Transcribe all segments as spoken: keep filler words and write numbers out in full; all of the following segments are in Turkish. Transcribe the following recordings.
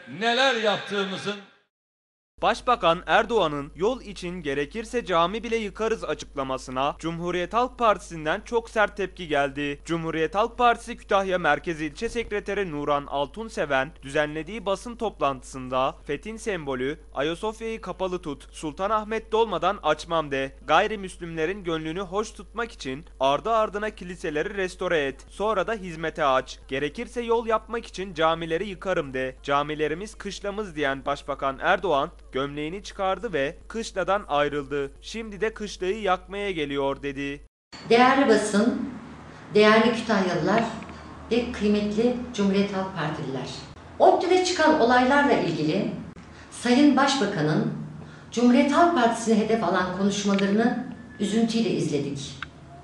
neler yaptığımızın Başbakan Erdoğan'ın yol için gerekirse cami bile yıkarız açıklamasına Cumhuriyet Halk Partisi'nden çok sert tepki geldi. Cumhuriyet Halk Partisi Kütahya Merkez İlçe Sekreteri Nuran Altunseven düzenlediği basın toplantısında Fethin sembolü Ayasofya'yı kapalı tut, Sultanahmet dolmadan açmam de, gayrimüslimlerin gönlünü hoş tutmak için ardı ardına kiliseleri restore et, sonra da hizmete aç, gerekirse yol yapmak için camileri yıkarım de, camilerimiz kışlamız diyen Başbakan Erdoğan gömleğini çıkardı ve kışladan ayrıldı. Şimdi de kışlayı yakmaya geliyor dedi. Değerli basın, değerli Kütahyalılar ve kıymetli Cumhuriyet Halk Partililer. ODTÜ'de çıkan olaylarla ilgili Sayın Başbakan'ın Cumhuriyet Halk Partisi'ne hedef alan konuşmalarını üzüntüyle izledik.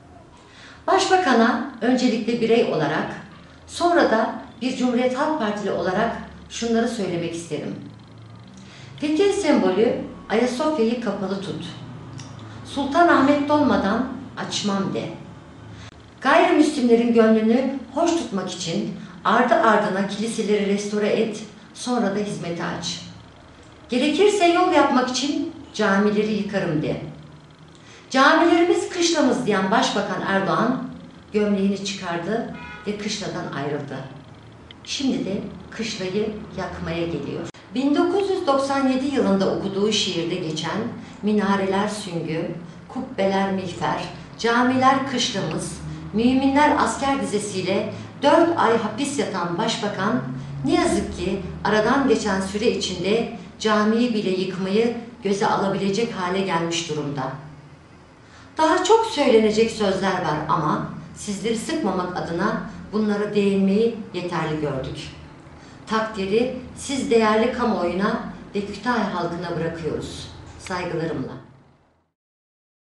Başbakan'a öncelikle birey olarak, sonra da bir Cumhuriyet Halk Partili olarak şunları söylemek isterim. Fethin sembolü Ayasofya'yı kapalı tut. Sultanahmet dolmadan açmam de. Gayrimüslimlerin gönlünü hoş tutmak için ardı ardına kiliseleri restore et, sonra da hizmete aç. Gerekirse yol yapmak için camileri yıkarım de. Camilerimiz kışlamız diyen Başbakan Erdoğan gömleğini çıkardı ve kışladan ayrıldı. Şimdi de kışlayı yakmaya geliyor. bin dokuz yüz doksan yedi yılında okuduğu şiirde geçen minareler süngü, kubbeler miğfer, camiler kışlamız, müminler asker dizesiyle dört ay hapis yatan Başbakan ne yazık ki aradan geçen süre içinde camiyi bile yıkmayı göze alabilecek hale gelmiş durumda. Daha çok söylenecek sözler var ama sizleri sıkmamak adına bunlara değinmeyi yeterli gördük. Takdiri siz değerli kamuoyuna ve Kütahya halkına bırakıyoruz. Saygılarımla.